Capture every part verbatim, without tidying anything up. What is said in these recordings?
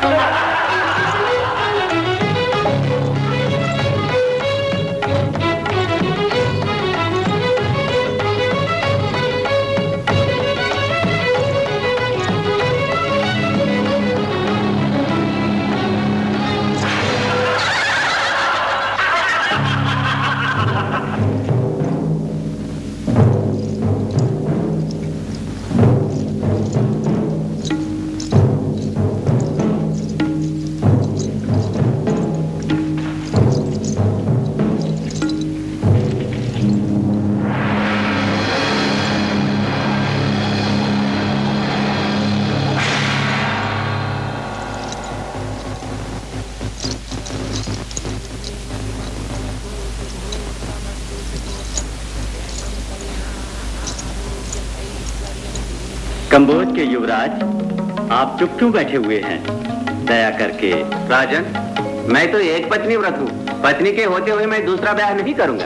कंबोज के युवराज, आप चुप क्यों बैठे हुए हैं? दया करके। राजन, मैं तो एक पत्नी व्रत हूँ। पत्नी के होते हुए मैं दूसरा ब्याह नहीं करूंगा।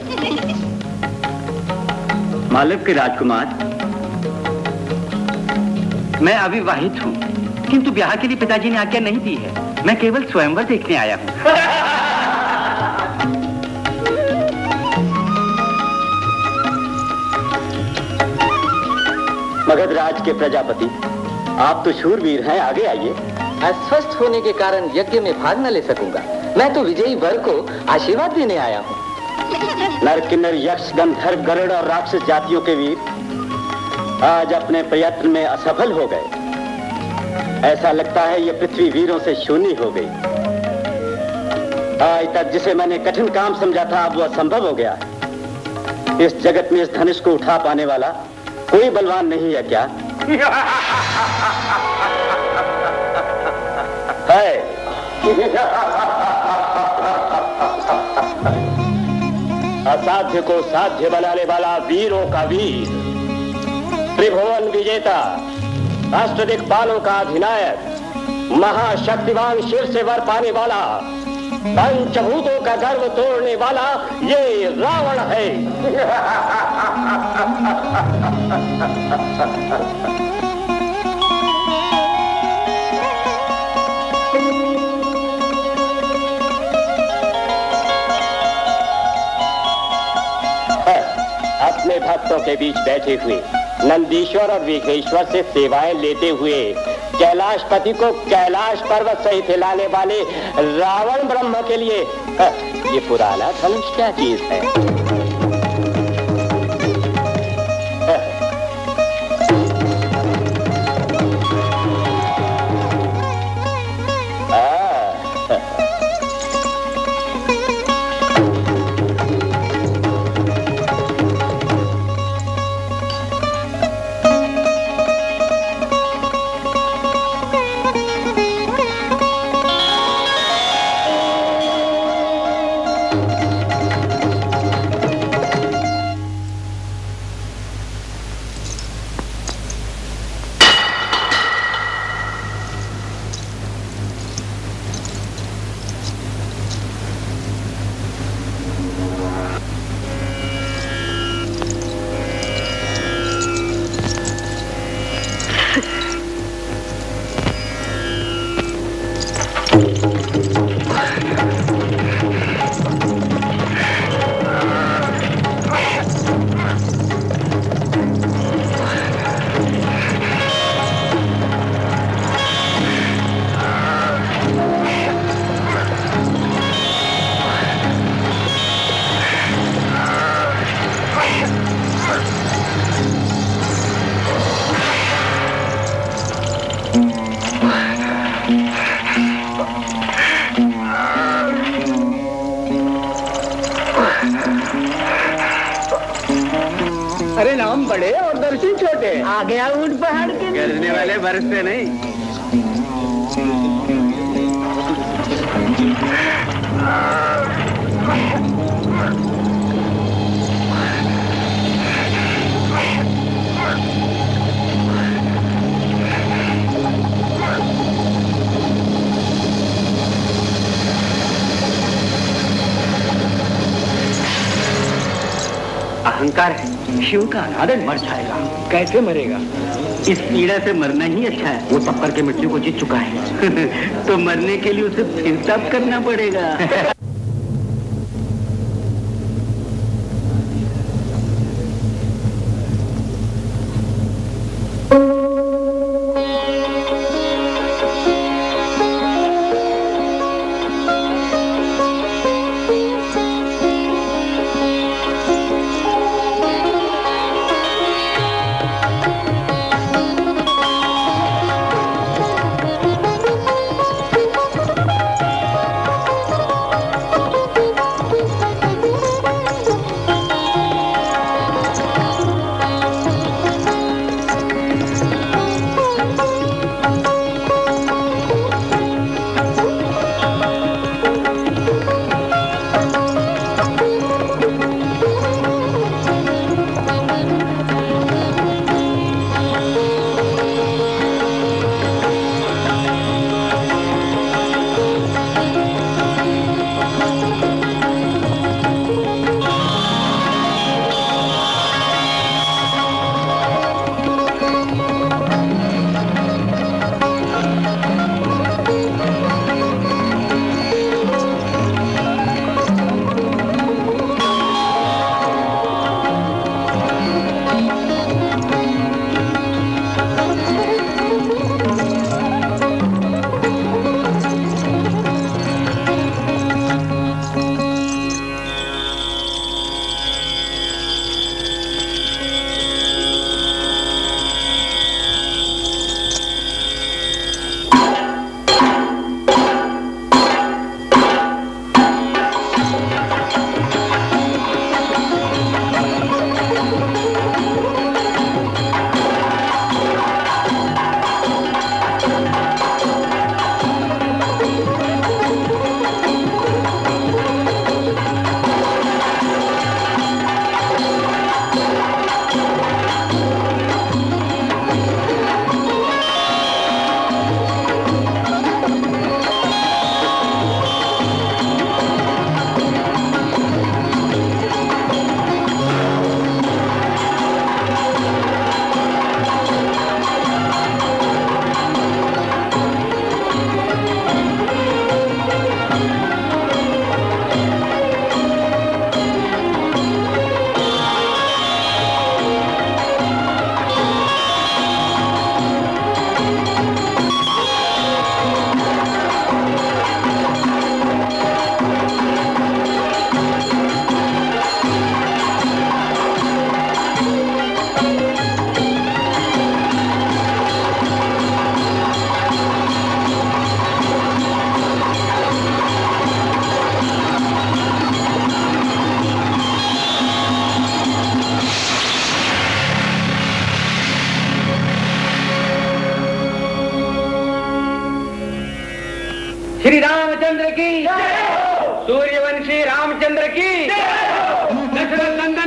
मालव के राजकुमार, मैं अविवाहित हूँ, किंतु ब्याह के लिए पिताजी ने आज्ञा नहीं दी है। मैं केवल स्वयंवर देखने आया हूँ। मगध राज के प्रजापति, आप तो शूरवीर हैं, आगे आइए। अस्वस्थ होने के कारण यज्ञ में भाग न ले सकूंगा। मैं तो विजयी वर को आशीर्वाद देने आया हूँ। नर किन्नर यक्ष गंधर्व गरुड़ और राक्षस जातियों के वीर आज अपने प्रयत्न में असफल हो गए। ऐसा लगता है ये पृथ्वी वीरों से शून्य हो गई। आज तक जिसे मैंने कठिन काम समझा था, अब वो असंभव हो गया। इस जगत में इस धनुष को उठा पाने वाला कोई बलवान नहीं है क्या? है। असाध्य को साध्य बनाने वाला वीरों का वीर, त्रिभुवन विजेता, अष्टदिक्पालों का अधिनायक, महाशक्तिवान शिर से वर पाने वाला, पंचभूतों का गर्व तोड़ने वाला ये रावण है। अपने भक्तों के बीच बैठे हुए नंदीश्वर और विघ्नेश्वर से सेवाएं लेते हुए कैलाशपति को कैलाश पर्वत सहित हिलाने वाले रावण ब्रह्म के लिए ये पुराना धनुष क्या चीज है? आ गया ऊंट पहाड़ के गरजने वाले बरसते नहीं। अहंकार है, शिव का अनादर मर जाएगा। कैसे मरेगा? इस पीड़ा से मरना ही अच्छा है। वो तब करके मृत्यु को जीत चुका है तो मरने के लिए उसे फिर तब करना पड़ेगा। श्री रामचंद्र की, सूर्यवंशी रामचंद्र की, दशरथ नंदन